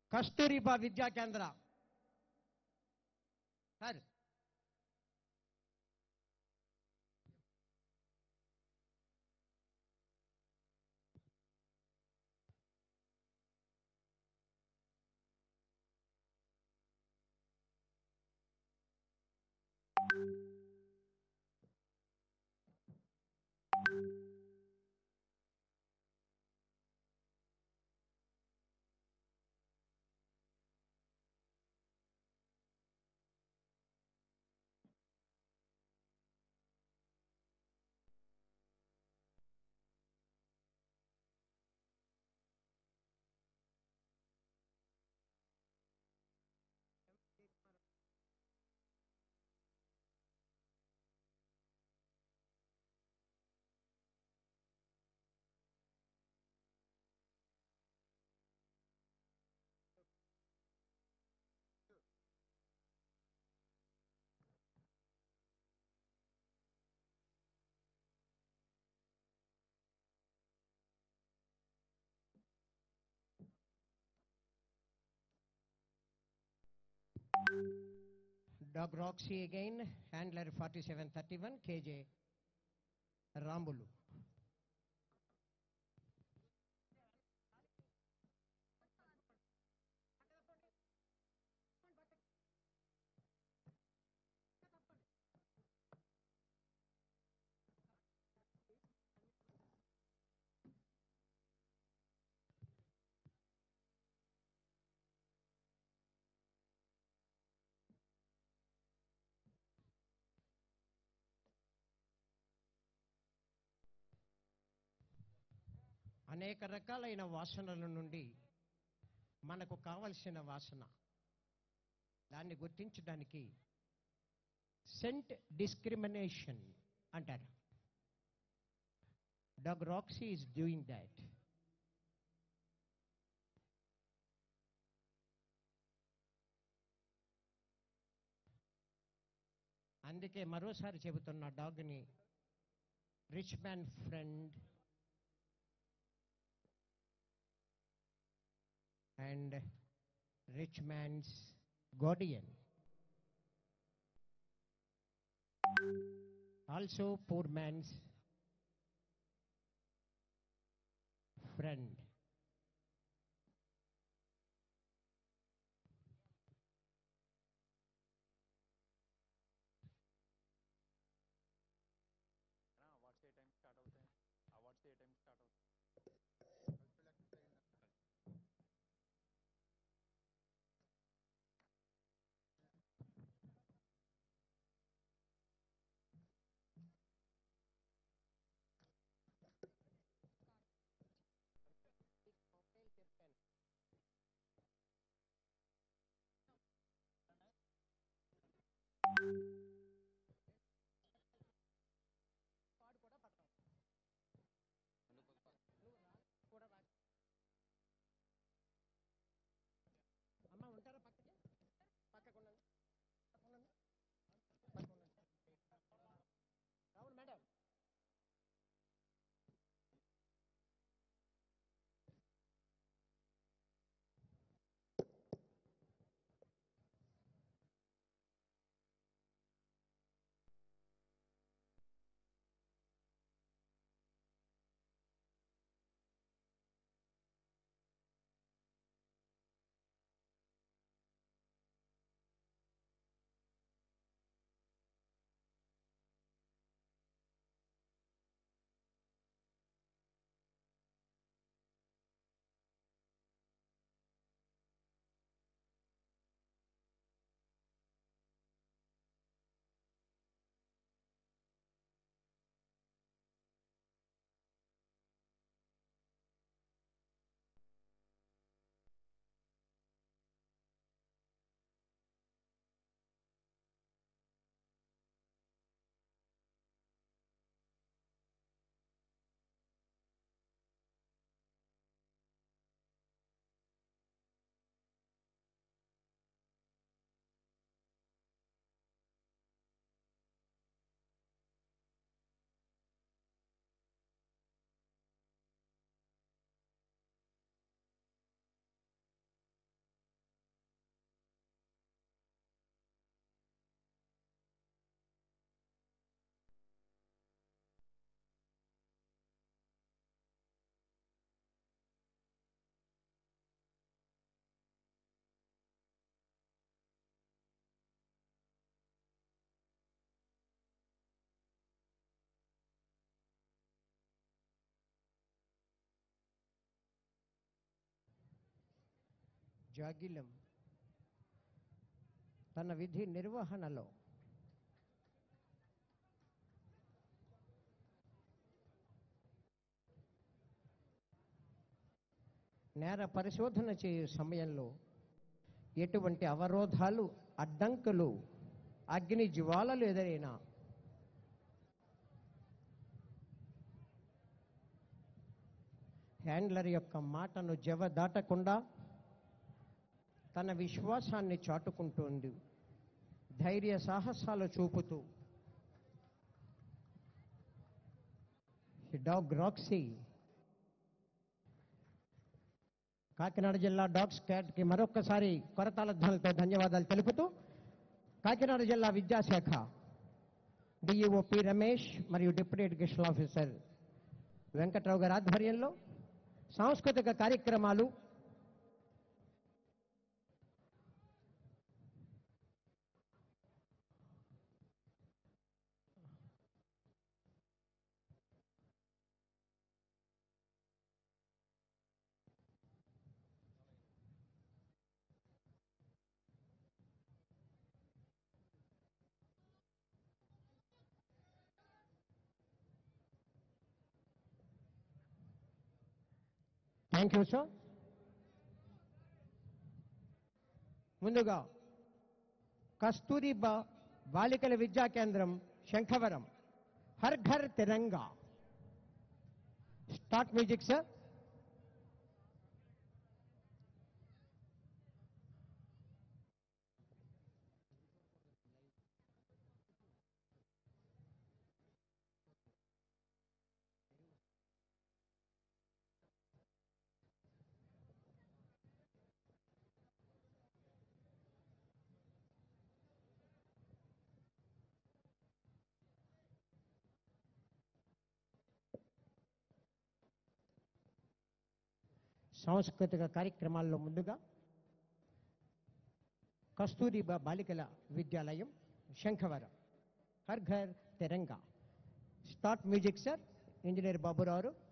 Kasturba Vidya Kendra sir Dog Roxy again, handler 4731, KJ Rambulu. అనేక రకాలైన వాసనల నుండి మనకు కావలసిన వాసన దాన్ని గుర్తించడానికి సెంట్ డిస్క్రిమినేషన్ అంటారు. Dog Roxy is doing that. అందుకే మరోసారి చెబుతున్న డాగ్ని rich man friend and rich man's guardian, also poor man's friend. Awards ఏ టైం స్టార్ట్ అవుతాయి? అవార్డ్స్ ఏ టైం స్టార్ట్ అవుతాయి? జాగిలం తన విధి నిర్వహణలో నేర పరిశోధన చేయు సమయంలో ఎటువంటి అవరోధాలు, అడ్డంకులు, అగ్ని జ్వాలలు ఎదురైనా హ్యాండ్లర్ యొక్క మాటను జవదాటకుండా తన విశ్వాసాన్ని చాటుకుంటోంది. ధైర్య సాహసాలు చూపుతూ డాగ్ రాక్సీ కాకినాడ జిల్లా డాగ్ స్క్వాడ్కి మరొక్కసారి కొరతాల ధ్వనులతో ధన్యవాదాలు తెలుపుతూ కాకినాడ జిల్లా విద్యాశాఖ డిఈఓ పి రమేష్ మరియు డిప్యూటీ ఎడ్యుకేషన్ ఆఫీసర్ వెంకట్రావు గారి ఆధ్వర్యంలో సాంస్కృతిక కార్యక్రమాలు, థ్యాంక్ యూ సార్. ముందుగా కస్తూరిబా బాలికల Vidya Kendram Sankhavaram, Har Ghar Tiranga. Start music sir. సాంస్కృతిక కార్యక్రమాల్లో ముందుగా కస్తూరిబా బాలికల Vidyalayam Sankhavaram, Har Ghar Tiranga. Start music sir. Engineer Baburao.